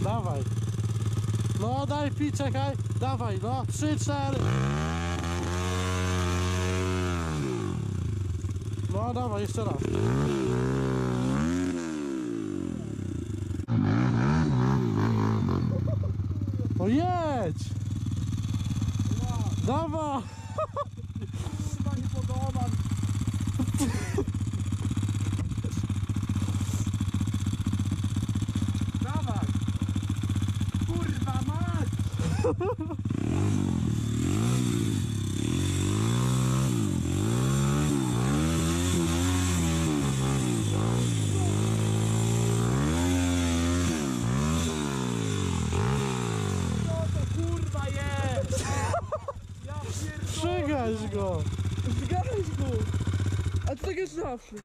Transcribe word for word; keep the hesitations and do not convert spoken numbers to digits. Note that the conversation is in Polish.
Dawaj. No daj pi, czekaj. Dawaj, no. Trzy, cztery. No dawaj, jeszcze raz. No jedź! Dawaj! Kurwa, nie podoba mi. Dawaj! Kurwa mać! Co to kurwa jest? Ja pierdolę! Przygaś go! Zgadaj go! A to tak jest zawsze.